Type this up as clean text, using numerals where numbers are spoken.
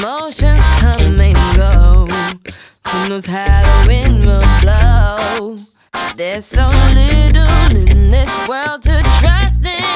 Emotions come and go. Who knows how the wind will blow? There's so little in this world to trust in.